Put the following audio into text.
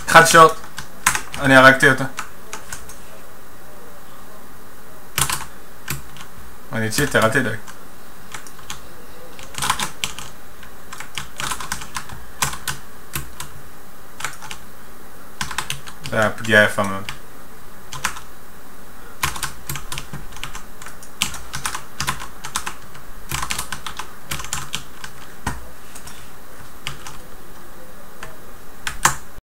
אחד שורט. אני הרגתי אותו. אני צ'יטר, אל תדאג. זה היה פגיעה יפה מאוד.